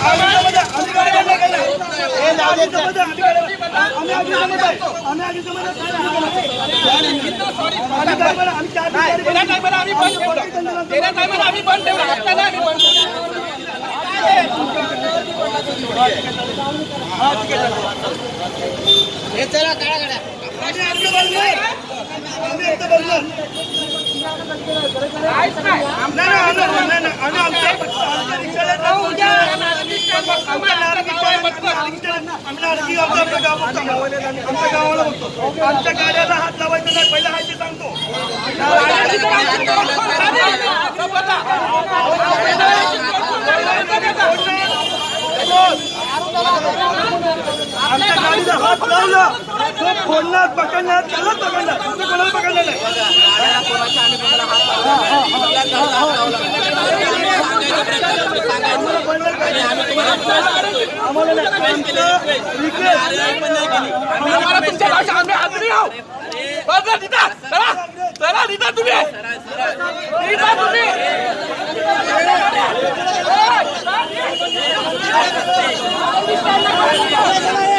आमच्या गाड्याला हात लावायचा नाही, पहिला हात सांगतो. आमच्या गाडीला हात लावला तो फोडणार पकडणार त्यालाच पकडणार, कोणाला पकडणार नाही. तुम्ही